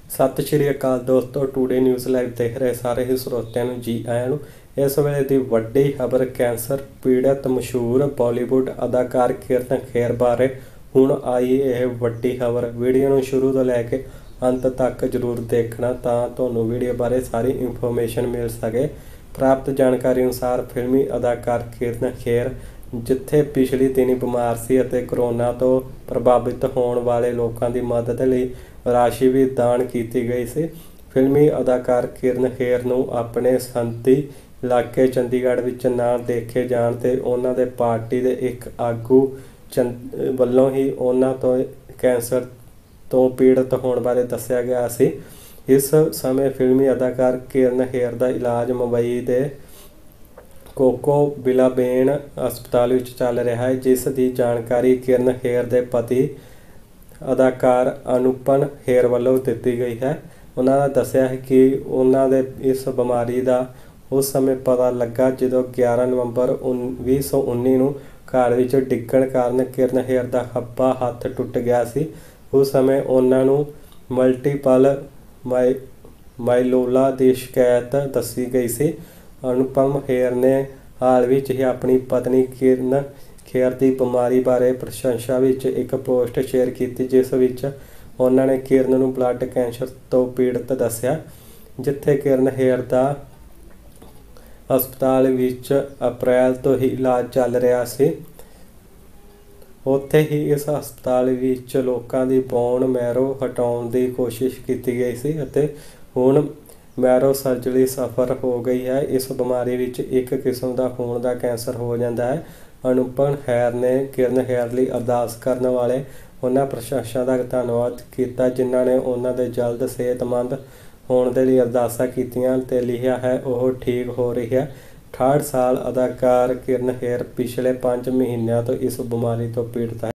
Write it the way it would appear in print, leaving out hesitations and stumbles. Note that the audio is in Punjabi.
ਸਤਿ ਸ਼੍ਰੀ ਅਕਾਲ ਦੋਸਤੋ, ਟੂਡੇ ਨਿਊਜ਼ ਲਾਈਵ ਦੇਖ ਰਹੇ ਸਾਰੇ ਹੀ ਸਰੋਤਿਆਂ ਨੂੰ ਜੀ ਆਇਆਂ ਨੂੰ। ਇਸ ਵੇਲੇ ਦੀ ਵੱਡੀ ਖਬਰ ਕੈਂਸਰ ਪੀੜਤ ਮਸ਼ਹੂਰ ਬਾਲੀਵੁੱਡ ਅਦਾਕਾਰ ਕਿਰਨ ਖੇਰ ਬਾਰੇ ਹੁਣ ਆਈ ਇਹ ਵੱਡੀ ਖਬਰ। ਵੀਡੀਓ ਨੂੰ ਸ਼ੁਰੂ ਤੋਂ ਲੈ ਕੇ ਅੰਤ ਤੱਕ ਜ਼ਰੂਰ ਦੇਖਣਾ ਤਾਂ ਤੁਹਾਨੂੰ ਵੀਡੀਓ ਬਾਰੇ ਸਾਰੀ ਇਨਫੋਰਮੇਸ਼ਨ ਮਿਲ ਸਕੇ। ਪ੍ਰਾਪਤ ਜਾਣਕਾਰੀ ਅਨੁਸਾਰ ਫਿਲਮੀ ਅਦਾਕਾਰ ਕਿਰਨ ਖੇਰ ਜਿੱਥੇ ਪਿਛਲੇ ਦਿਨੀ ਬਿਮਾਰ ਸੀ ਅਤੇ ਕਰੋਨਾ ਤੋਂ ਪ੍ਰਭਾਵਿਤ ਹੋਣ ਵਾਲੇ ਲੋਕਾਂ ਦੀ ਮਦਦ ਲਈ ਰਾਸ਼ੀ ਵੀ ਦਾਨ ਕੀਤੀ ਗਈ ਸੀ। ਫਿਲਮੀ ਅਦਾਕਾਰ ਕਿਰਨ ਖੇਰ ਨੂੰ ਆਪਣੇ ਸੰਸਦੀ ਇਲਾਕੇ ਚੰਡੀਗੜ੍ਹ ਵਿੱਚ ਨਾ ਦੇਖੇ ਜਾਣ ਤੇ ਉਹਨਾਂ ਦੇ ਪਾਰਟੀ ਦੇ ਇੱਕ ਆਗੂ ਵੱਲੋਂ ਹੀ ਉਹਨਾਂ ਤੋਂ ਕੈਂਸਰ ਤੋਂ ਪੀੜਤ ਹੋਣ ਬਾਰੇ ਦੱਸਿਆ ਗਿਆ ਸੀ। ਇਸ ਸਮੇਂ ਫਿਲਮੀ ਅਦਾਕਾਰ ਕਿਰਨ ਖੇਰ ਦਾ ਇਲਾਜ ਮੁੰਬਈ ਦੇ ਕੋਕੋ ਬਿਲਾਬੇਨ ਹਸਪਤਾਲ ਵਿੱਚ ਚੱਲ ਰਿਹਾ ਹੈ, ਜਿਸ ਦੀ ਜਾਣਕਾਰੀ ਕਿਰਨ ਖੇਰ ਦੇ ਪਤੀ ਅਦਾਕਾਰ ਅਨੁਪਮ ਖੇਰ ਵੱਲੋਂ ਦਿੱਤੀ ਗਈ ਹੈ। ਉਹਨਾਂ ਨੇ ਦੱਸਿਆ ਹੈ ਕਿ ਉਹਨਾਂ ਦੇ ਇਸ ਬਿਮਾਰੀ ਦਾ ਉਸ ਸਮੇਂ ਪਤਾ ਲੱਗਾ ਜਦੋਂ 11 ਨਵੰਬਰ 2019 ਨੂੰ ਘਰ ਵਿੱਚ ਡਿੱਗਣ ਕਾਰਨ ਕਿਰਨ ਖੇਰ ਦਾ ਖੱਬਾ ਹੱਥ ਟੁੱਟ ਗਿਆ ਸੀ। ਉਸ ਸਮੇਂ ਉਹਨਾਂ ਨੂੰ ਮਲਟੀਪਲ ਮਾਈਲੋਮਾ ਦੀ ਸ਼ਿਕਾਇਤ ਦੱਸੀ ਗਈ ਸੀ। ਅਨੁਪਮ ਖੇਰ ਨੇ ਹਾਲ ਵਿੱਚ ਹੀ ਆਪਣੀ ਪਤਨੀ ਕਿਰਨ ਖੇਰ ਦੀ ਬਿਮਾਰੀ ਬਾਰੇ ਪ੍ਰਸ਼ੰਸਾ ਵਿੱਚ ਇੱਕ ਪੋਸਟ ਸ਼ੇਅਰ ਕੀਤੀ, ਜਿਸ ਵਿੱਚ ਉਹਨਾਂ ਨੇ ਕਿਰਨ ਨੂੰ ਬਲੱਡ ਕੈਂਸਰ ਤੋਂ ਪੀੜਤ ਦੱਸਿਆ। ਜਿੱਥੇ ਕਿਰਨ ਖੇਰ ਦਾ ਹਸਪਤਾਲ ਵਿੱਚ ਅਪ੍ਰੈਲ ਤੋਂ ਹੀ ਇਲਾਜ ਚੱਲ ਰਿਹਾ ਸੀ, ਉੱਥੇ ਹੀ ਇਸ ਹਸਪਤਾਲ ਵਿੱਚ ਲੋਕਾਂ ਦੀ ਬੋਨ ਮੈਰੋ ਹਟਾਉਣ ਦੀ ਕੋਸ਼ਿਸ਼ ਕੀਤੀ ਗਈ ਸੀ ਅਤੇ ਹੁਣ ਮੈਰੋ ਸਰਜਰੀ ਸਫਲ ਹੋ ਗਈ ਹੈ। ਇਸ ਬਿਮਾਰੀ ਵਿੱਚ ਇੱਕ ਕਿਸਮ ਦਾ ਖੂਨ ਦਾ ਕੈਂਸਰ ਹੋ ਜਾਂਦਾ ਹੈ। ਅਨੁਪਮ ਖੇਰ ਨੇ ਕਿਰਨ ਖੇਰ ਲਈ ਅਰਦਾਸ ਕਰਨ ਵਾਲੇ ਉਹਨਾਂ ਪ੍ਰਸ਼ੰਸਕਾਂ ਦਾ ਧੰਨਵਾਦ ਕੀਤਾ ਜਿਨ੍ਹਾਂ ਨੇ ਉਹਨਾਂ ਦੇ ਜਲਦ ਸਿਹਤਮੰਦ ਹੋਣ ਦੇ ਲਈ ਅਰਦਾਸਾਂ ਕੀਤੀਆਂ ਤੇ ਲਿਖਿਆ ਹੈ ਉਹ ਠੀਕ ਹੋ ਰਹੀ ਹੈ। 68 ਸਾਲ ਅਦਾਕਾਰ ਕਿਰਨ ਖੇਰ ਪਿਛਲੇ 5 ਮਹੀਨਿਆਂ ਤੋਂ ਇਸ ਬਿਮਾਰੀ ਤੋਂ ਪੀੜਤ ਹੈ।